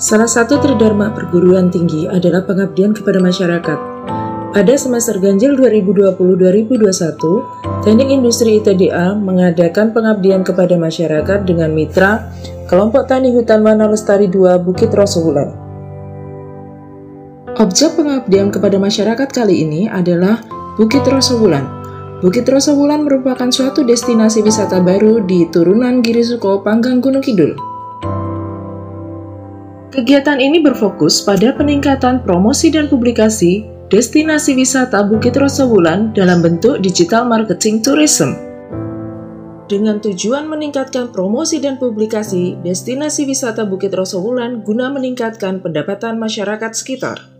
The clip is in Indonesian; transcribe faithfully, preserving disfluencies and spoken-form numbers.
Salah satu tridharma perguruan tinggi adalah pengabdian kepada masyarakat. Pada semester ganjil dua ribu dua puluh dua ribu dua puluh satu, Teknik Industri I T D A mengadakan pengabdian kepada masyarakat dengan mitra Kelompok Tani Hutan Wana Lestari dua Bukit Rosowulan. Objek pengabdian kepada masyarakat kali ini adalah Bukit Rosowulan. Bukit Rosowulan merupakan suatu destinasi wisata baru di turunan Girisuko, Panggang Gunung Kidul. Kegiatan ini berfokus pada peningkatan promosi dan publikasi destinasi wisata Bukit Rosowulan dalam bentuk digital marketing tourism. Dengan tujuan meningkatkan promosi dan publikasi destinasi wisata Bukit Rosowulan guna meningkatkan pendapatan masyarakat sekitar.